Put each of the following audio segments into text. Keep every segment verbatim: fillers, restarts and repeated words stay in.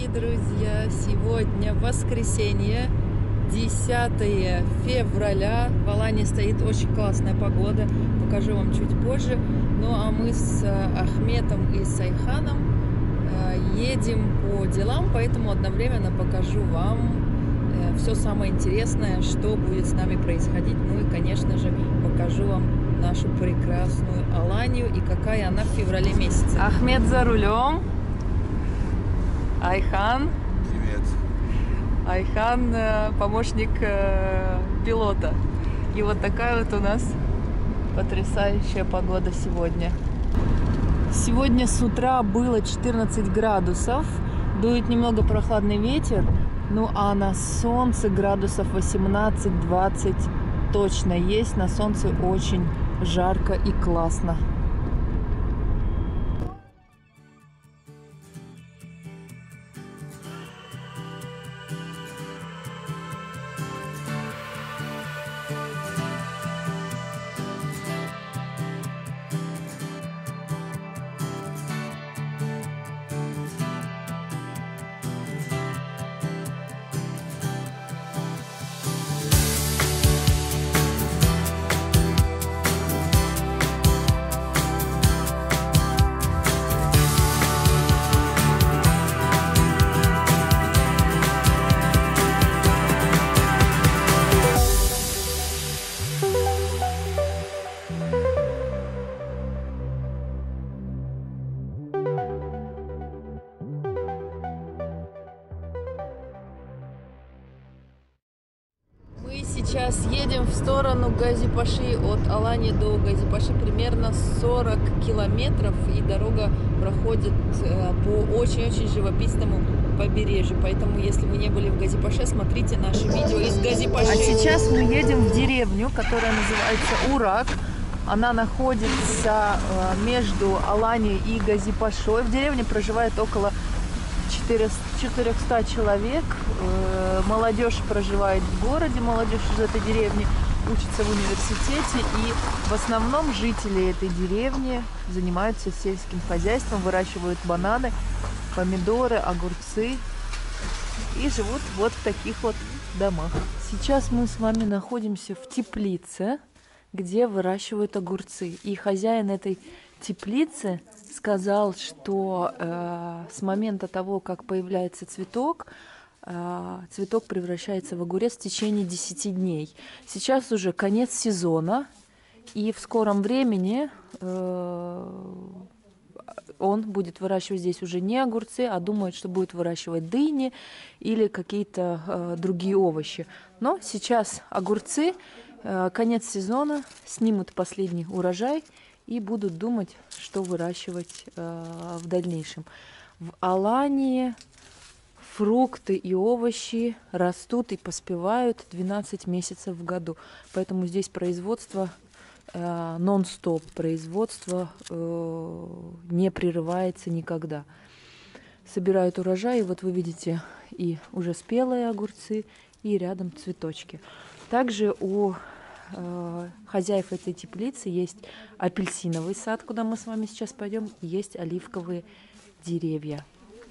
дорогие друзья! Сегодня воскресенье, десятое февраля. В Алании стоит очень классная погода. Покажу вам чуть позже. Ну а мы с Ахметом и с Айханом едем по делам, поэтому одновременно покажу вам все самое интересное, что будет с нами происходить. Ну и, конечно же, покажу вам нашу прекрасную Аланию и какая она в феврале месяце. Ахмед за рулем. Айхан. Привет. Айхан помощник пилота. И вот такая вот у нас потрясающая погода сегодня. Сегодня с утра было четырнадцать градусов. Дует немного прохладный ветер. Ну а на солнце градусов восемнадцать-двадцать точно есть. На солнце очень жарко и классно. Сейчас едем в сторону Гази-Паши. От Алании до Гази-Паши примерно сорок километров, и дорога проходит по очень-очень живописному побережью. Поэтому, если вы не были в Гази-Паше, смотрите наши видео из Гази-Паши. А сейчас мы едем в деревню, которая называется Урак. Она находится между Аланией и Гази-Пашой. В деревне проживает около четырёхсот человек. Молодежь проживает в городе, молодежь из этой деревни учится в университете, и в основном жители этой деревни занимаются сельским хозяйством, выращивают бананы, помидоры, огурцы и живут вот в таких вот домах. Сейчас мы с вами находимся в теплице, где выращивают огурцы, и хозяин этой теплицы сказал, что э, с момента того, как появляется цветок, э, цветок превращается в огурец в течение десяти дней. Сейчас уже конец сезона, и в скором времени э, он будет выращивать здесь уже не огурцы, а думает, что будет выращивать дыни или какие-то э, другие овощи. Но сейчас огурцы, э, конец сезона, снимут последний урожай и будут думать, что выращивать э, в дальнейшем. В Алании фрукты и овощи растут и поспевают двенадцать месяцев в году. Поэтому здесь производство э, нон-стоп, производство э, не прерывается никогда. Собирают урожай, и вот вы видите и уже спелые огурцы, и рядом цветочки. Также у хозяев этой теплицы есть апельсиновый сад, куда мы с вами сейчас пойдем, и есть оливковые деревья.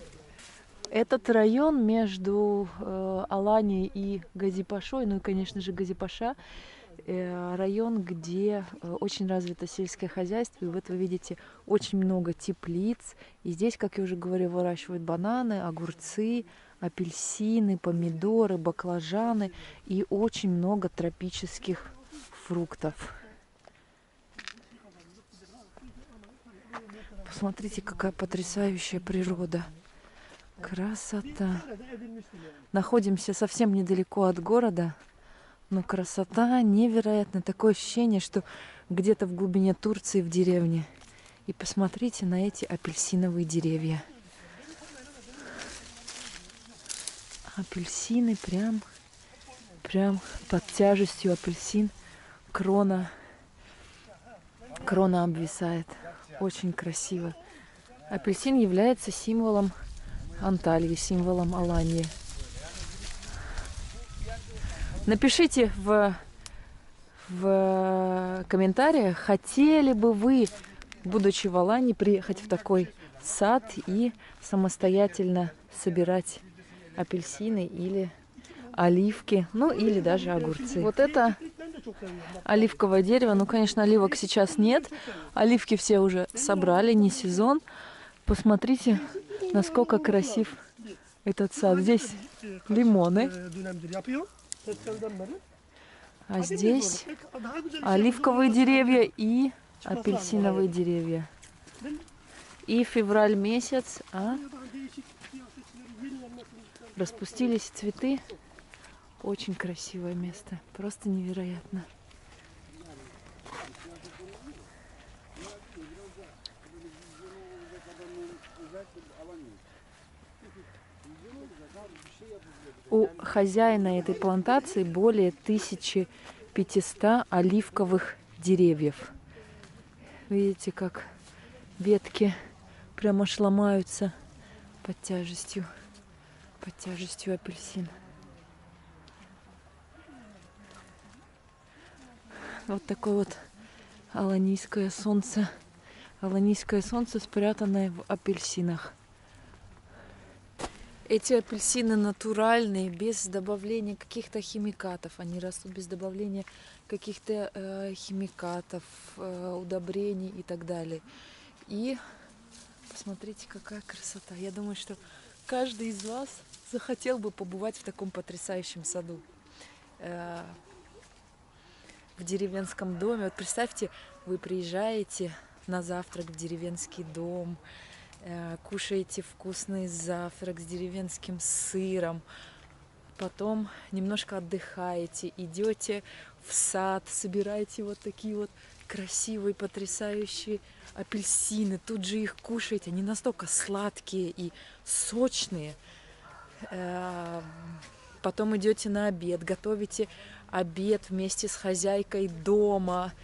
Этот район между э, Аланией и Гази-Пашой, ну и, конечно же, Гази-Паша, э, район, где э, очень развито сельское хозяйство, и вот вы видите очень много теплиц, и здесь, как я уже говорила, выращивают бананы, огурцы, апельсины, помидоры, баклажаны и очень много тропических фруктов. Посмотрите, какая потрясающая природа. Красота. Находимся совсем недалеко от города, но красота невероятная. Такое ощущение, что где-то в глубине Турции в деревне. И посмотрите на эти апельсиновые деревья. Апельсины прям, прям под тяжестью апельсин. Крона, крона обвисает. Очень красиво. Апельсин является символом Анталии, символом Алании. Напишите в, в комментариях, хотели бы вы, будучи в Алании, приехать в такой сад и самостоятельно собирать апельсины или оливки, ну или даже огурцы. Вот это оливковое дерево. Ну, конечно, оливок сейчас нет. Оливки все уже собрали, не сезон. Посмотрите, насколько красив этот сад. Здесь лимоны, а здесь оливковые деревья и апельсиновые деревья. И февраль месяц, а распустились цветы. Очень красивое место, просто невероятно. У хозяина этой плантации более тысячи пятисот оливковых деревьев. Видите, как ветки прямо аж ломаются под тяжестью, под тяжестью апельсин. Вот такое вот аланийское солнце. Аланийское солнце, спрятанное в апельсинах. Эти апельсины натуральные, без добавления каких-то химикатов. Они растут без добавления каких-то э, химикатов, э, удобрений и так далее. И посмотрите, какая красота. Я думаю, что каждый из вас захотел бы побывать в таком потрясающем саду. Э, в деревенском доме. Вот представьте, вы приезжаете на завтрак в деревенский дом, кушаете вкусный завтрак с деревенским сыром, потом немножко отдыхаете, идете в сад, собираете вот такие вот красивые, потрясающие апельсины, тут же их кушаете, они настолько сладкие и сочные. Потом идете на обед, готовите обед вместе с хозяйкой дома,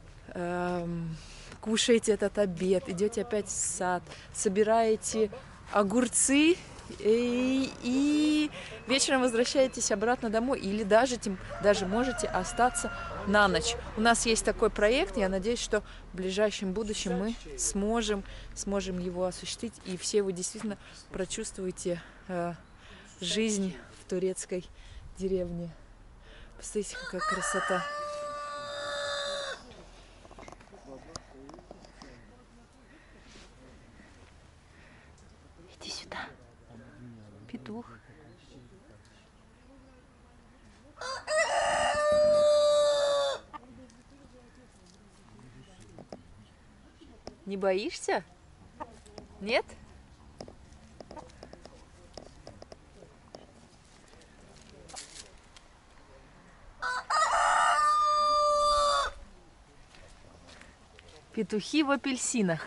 кушаете этот обед, идете опять в сад, собираете огурцы и, и вечером возвращаетесь обратно домой. Или даже, даже можете остаться на ночь. У нас есть такой проект, я надеюсь, что в ближайшем будущем мы сможем, сможем его осуществить, и все вы действительно прочувствуете э, жизнь в турецкой деревне. Посмотрите, какая красота. Иди сюда, петух. Не боишься? Нет? Петухи в апельсинах.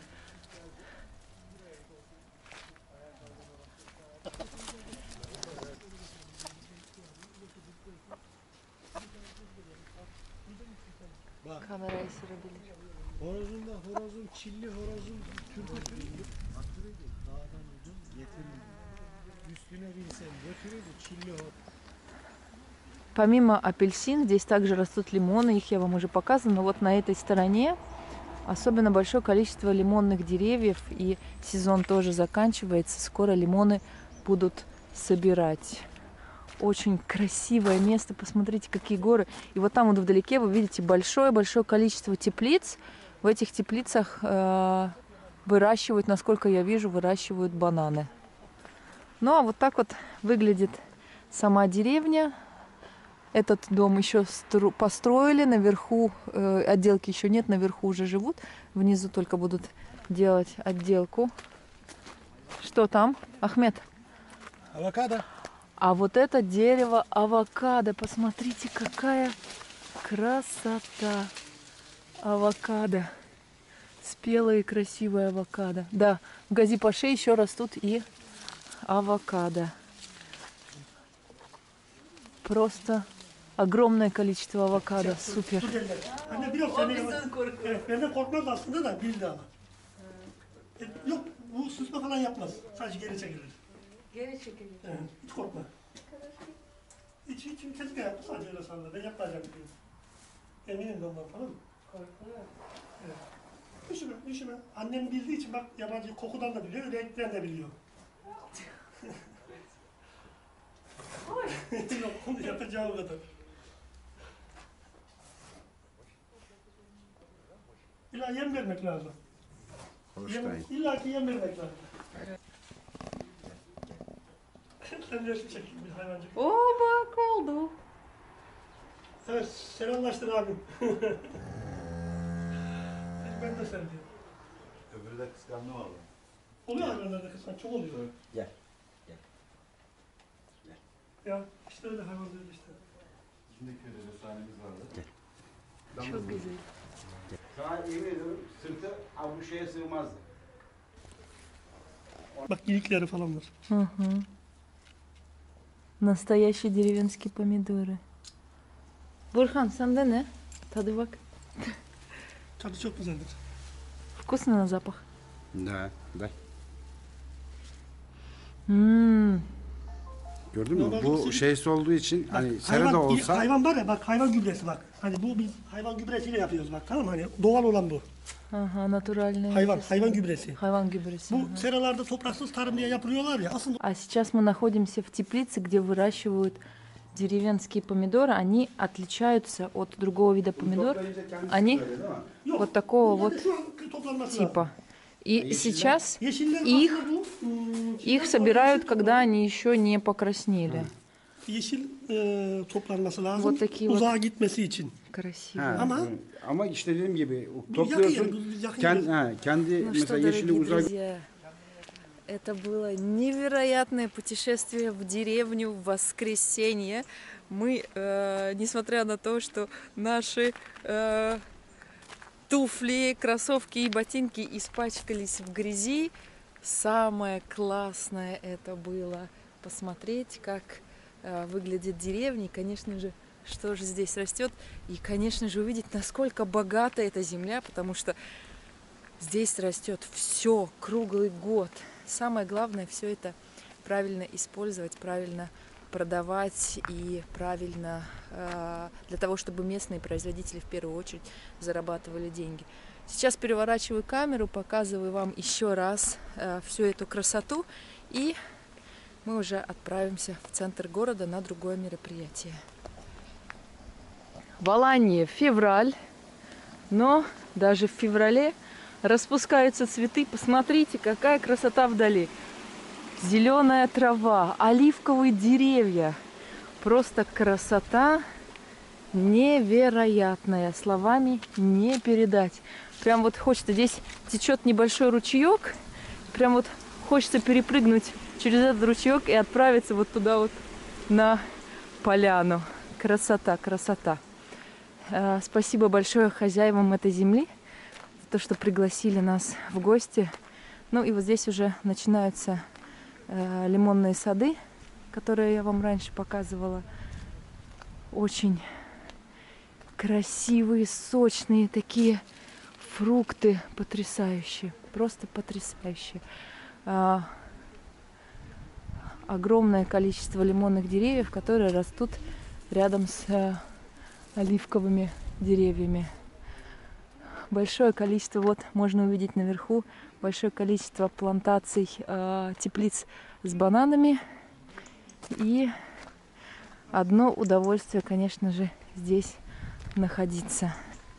Kamerayı sürebilir. Horozun da horozun, çilli horozun türküsü attırıydı. Dağdan ucuz getirirdi. Üstüne binsen götürürdü çilli horoz. Помимо апельсин, здесь также растут лимоны, их я вам уже показывала, но вот на этой стороне особенно большое количество лимонных деревьев, и сезон тоже заканчивается, скоро лимоны будут собирать. Очень красивое место, посмотрите, какие горы. И вот там вот вдалеке вы видите большое-большое количество теплиц. В этих теплицах э, выращивают, насколько я вижу, выращивают бананы. Ну а вот так вот выглядит сама деревня. Этот дом еще построили, наверху э, отделки еще нет, наверху уже живут. Внизу только будут делать отделку. Что там, Ахмед? Авокадо. А вот это дерево авокадо. Посмотрите, какая красота. Авокадо. Спелое и красивое авокадо. Да, в Гази-Паше еще растут и авокадо. Просто огромное количество авокадо. Супер. Geri çekilir. Evet, hiç korkma. Hiç hiç kesinlikle yapma, sadece öyle sanırım. Ben yapmayacağım diyor. Eminim de ondan, tamam mı? Korkuyor. Evet. Düşünme, düşünme. Annem bildiği için bak yabancı kokudan da biliyor, renkten de biliyor. Yok, onu yapacağım kadar. İlla yem vermek lazım. Yem, illa ki yem vermek lazım. Sen resim çekeyim bir hayvancık. О, bak oldu. Evet, selamlaştın abim. Ben de sevdim. Öbürü de kıskandı valla. Oluyor hayvanlarda kıskan, çok oluyor. Gel. Gel. Ya işte öyle hayvanlar işte. Şimdi köyde sahnemiz vardı. Gel. Çok güzel. Sana yemin ediyorum sırtı abi bu şeye sığmazdı. Bak geyikleri falan var. Hı hı. Настоящие деревенские помидоры. Burhan sende ne? Tadı bak. Tadı çok güzeldir. Вкусно на запах? Da, da. Ммм. Gördün mü? Normalde Bu senin- şeysi olduğu için Bak, hani serada hayvan, olsa hayvan var ya bak hayvan gübresi bak. Hani bu biz hayvan gübresiyle yapıyoruz bak, tamam mı? Hani doğal olan bu. Ага, натуральные. Hayvan, эти hayvan самые. gübresi. Hayvan gübresi. Bu ага. seralarda topraksız tarım diye yapılıyorlar ya. Aslında А сейчас мы находимся в теплице, где выращивают деревенские помидоры. Они отличаются от другого вида помидор. Они yok. вот такого Yani вот şu an toplanması типа. lazım. И сейчас Yeşiller их, aslında bu, ım, их şeyden собирают, yeşil когда они еще не покраснели. yeşil e, toplanması lazım. Вот такие вот. Uzağa gitmesi için. Красиво. Ha, Ama- hı. ama işte dediğim gibi Bu topluyorsun. yakın yeri, bu yakın Kendi, yeri. ha, kendi Ну что, mesela yeşili дорогие uzak друзья, это было невероятное путешествие в деревню в воскресенье. Мы, э, несмотря на то, что наши э, туфли, кроссовки и ботинки испачкались в грязи, самое классное это было посмотреть, как э, выглядит деревня, и, конечно же, что же здесь растет, и, конечно же, увидеть, насколько богата эта земля, потому что здесь растет все круглый год. Самое главное все это правильно использовать, правильно продавать и правильно э, для того, чтобы местные производители в первую очередь зарабатывали деньги. Сейчас переворачиваю камеру, показываю вам еще раз э, всю эту красоту, и мы уже отправимся в центр города на другое мероприятие. В Алании февраль, но даже в феврале распускаются цветы. Посмотрите, какая красота вдали. Зеленая трава, оливковые деревья. Просто красота невероятная. Словами не передать. Прям вот хочется, здесь течет небольшой ручеек. Прям вот хочется перепрыгнуть через этот ручеек и отправиться вот туда вот на поляну. Красота, красота. Спасибо большое хозяевам этой земли за то, что пригласили нас в гости. Ну и вот здесь уже начинаются э, лимонные сады, которые я вам раньше показывала. Очень красивые, сочные такие фрукты, потрясающие, просто потрясающие. А, огромное количество лимонных деревьев, которые растут рядом с э, оливковыми деревьями. Большое количество, вот можно увидеть наверху, большое количество плантаций, э, теплиц с бананами. И одно удовольствие, конечно же, здесь находиться.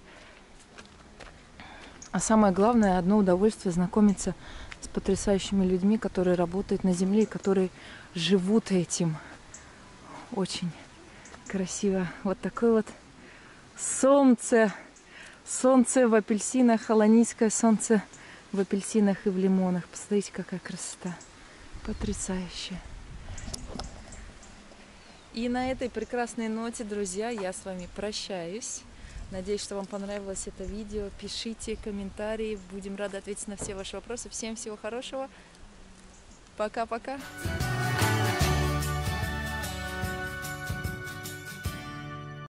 А самое главное, одно удовольствие знакомиться с потрясающими людьми, которые работают на земле и которые живут этим. Очень красиво. Вот такое вот солнце. Солнце в апельсинах, аланийское солнце в апельсинах и в лимонах. Посмотрите, какая красота. Потрясающе. И на этой прекрасной ноте, друзья, я с вами прощаюсь. Надеюсь, что вам понравилось это видео. Пишите комментарии. Будем рады ответить на все ваши вопросы. Всем всего хорошего. Пока-пока.